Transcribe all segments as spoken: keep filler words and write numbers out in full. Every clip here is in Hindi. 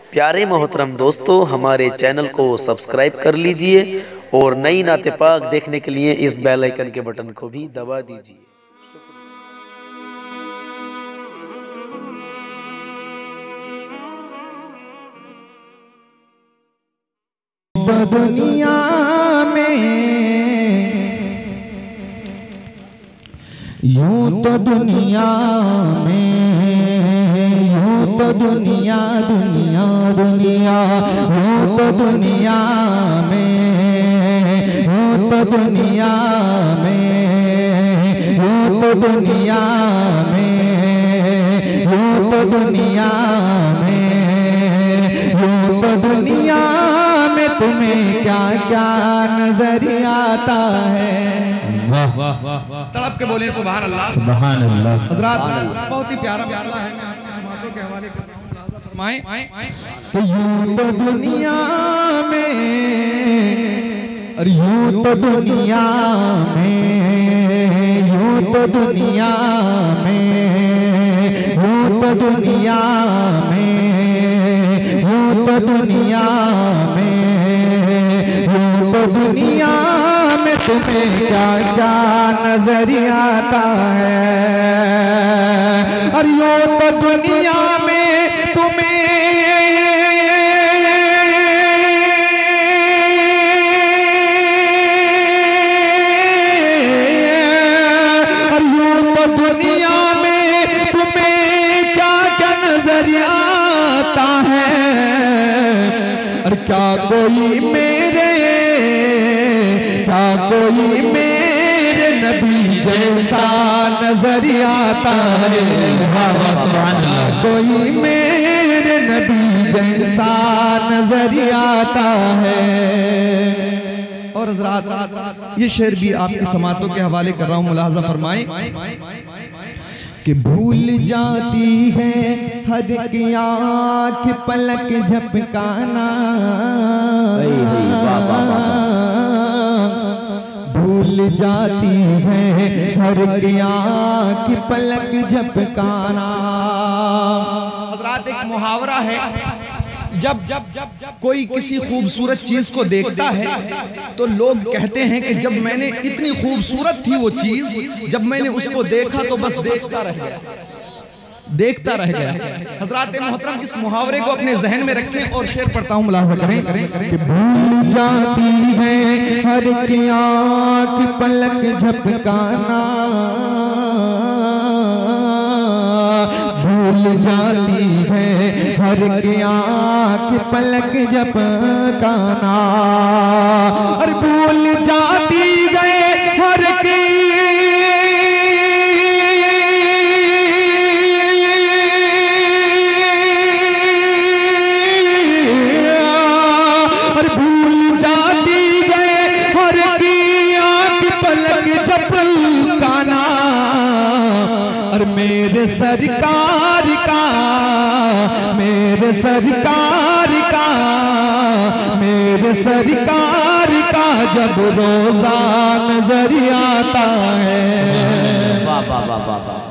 प्यारे मोहतरम दोस्तों, हमारे चैनल को सब्सक्राइब कर लीजिए और नई नाते पाक देखने के लिए इस बेल आइकन के बटन को भी दबा दीजिए। तो दुनिया में यूं तो दुनिया में यूं तो दुनिया दुनिया दुनिया यूं तो दुनिया में यूं तो दुनिया में यूं तो दुनिया में यूं तो दुनिया में यूं तो दुनिया में तुम्हें क्या क्या नजर आता है। वाह वाह वाह, तड़प के बोले सुभान अल्लाह सुभान अल्लाह। हज़रात बहुत ही प्यारा प्यारा है, मैं आपकी समातों के हवाले करता हूं, मुलाज़ा फरमाएं कि यूं तो दुनिया में और यूं तो दुनिया में यूं तो दुनिया में यूं तो दुनिया में यूं तो दुनिया में यूं तो दुनिया में तुम्हें क्या क्या नजर आता है। और यूं तो दुनिया में तुम्हें और यूं तो दुनिया में तुम्हें क्या क्या नजर आता है। और क्या कोई मेरे क्या कोई मेरे नबी जैसा नजर आता है। कोई मेरे नबी जैसा नजर आता है। और हज़रात ये शेर भी आपकी समातों के हवाले कर रहा हूँ, मुलाहजा फरमाएं कि भूल जाती है हर की आँख पलक झपकाना, भूल जाती है हर की आँख पलक झपकाना। हज़रात एक मुहावरा है, जब जब जब कोई किसी खूबसूरत चीज को देखता है तो लोग कहते हैं कि जब मैंने इतनी खूबसूरत थी वो चीज, जब मैंने उसको देखा तो बस देखता रह गया देखता रह गया। हज़रात मोहतरम इस मुहावरे को अपने जहन में रखें और शेर पढ़ता हूँ, मुलाहजा करें कि भूल जाती है हर की आँख पलक झपकाना, भूल जाती है हर की आँख पलक झपकाना। और भूल जाती गए हर की और भूल जाती गए हर की आँख पलक झपकाना। और मेरे सरकार का मेरे सरकार का मेरे सरकार का जब रोजा नजर आता है। वाह वाह वाह वाह वाह।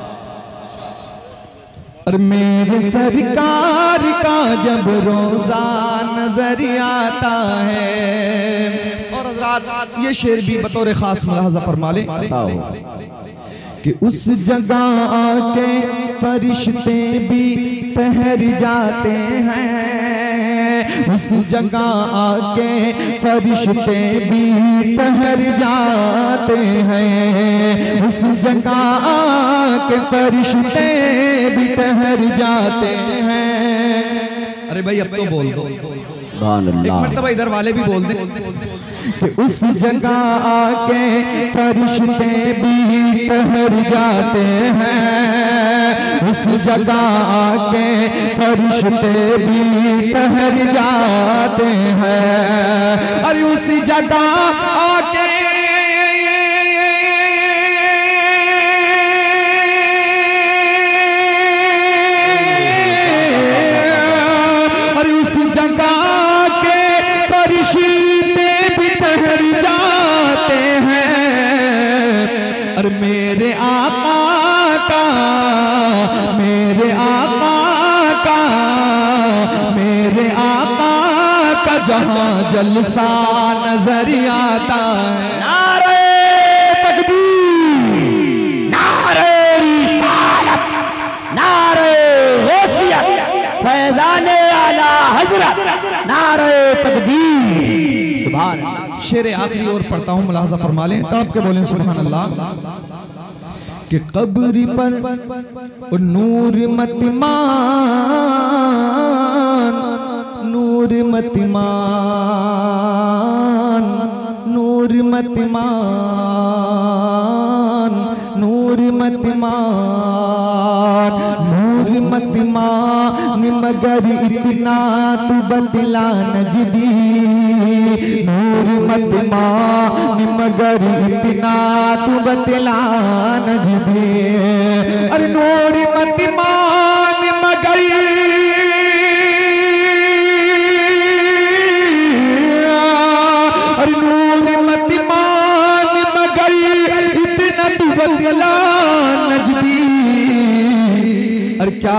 और मेरे सरकार का जब रोजा नजर आता है। और हज़रात ये शेर भी बतौर खास मुलाहजा फरमा ले कि उस जगह आके फरिश्ते भी ठहर जाते हैं, उस जगह आके फरिश्ते भी ठहर जाते हैं, उस जगह आके फरिश्ते भी ठहर जाते हैं। अरे भाई अब तो बोल दो, एक मर्तबा इधर वाले भी बोल दें कि उस जगह आके फरिश्ते भी ठहर जाते हैं, उस जगह आके फरिश्ते भी ठहर जाते हैं। और उस जगह आके और उस जगह के फरिश्ते भी ठहर जाते हैं। और मेरे आका का मेरे आका का मेरे जहां जलसा नजर आता है। नारे तकबीर, नारे रिसालत, नारे गौसियत, फैज़ाने आला हजरत, नारे तकबीर। सुभान अल्लाह। शेर आखिरी और पढ़ता हूँ, मुलाहजा फरमा लें, तड़प के बोलें सुभान अल्लाह। कि कब्र पर नूर मतिमान, नूर मतिमान, नूर मतिमान, नूर मतिमान, नूर मतिमान मगर इतना तू बतला नजदी, नूर मतिमान मगर इतना तू बतला नजदी। अरे नूर मतिमान मगर, अरे नूर मतिमान मगर इतना तू बतला नजदी। अरे क्या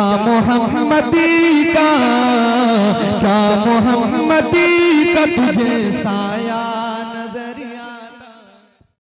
मोहम्मदी का, क्या मोहम्मदी का तुझे साया